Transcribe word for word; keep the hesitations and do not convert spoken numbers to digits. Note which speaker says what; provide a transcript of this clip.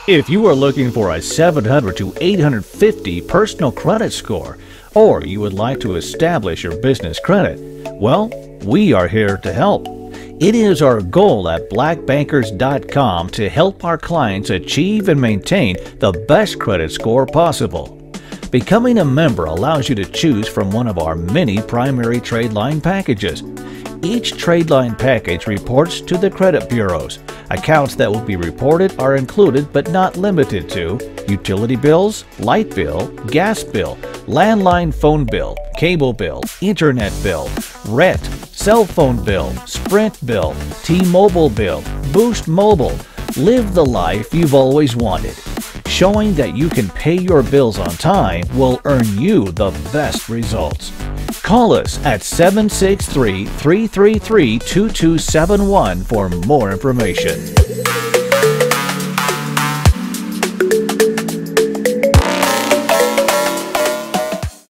Speaker 1: If you are looking for a seven hundred to eight hundred fifty personal credit score, or you would like to establish your business credit, well, we are here to help. It is our goal at black bankers dot com to help our clients achieve and maintain the best credit score possible. Becoming a member allows you to choose from one of our many primary trade line packages. Each trade line package reports to the credit bureaus. Accounts that will be reported are included but not limited to utility bills, light bill, gas bill, landline phone bill, cable bill, internet bill, rent, cell phone bill, Sprint bill, T-Mobile bill, Boost Mobile. Live the life you've always wanted. Showing that you can pay your bills on time will earn you the best results. Call us at seven six three, three three three, two two seven one for more information.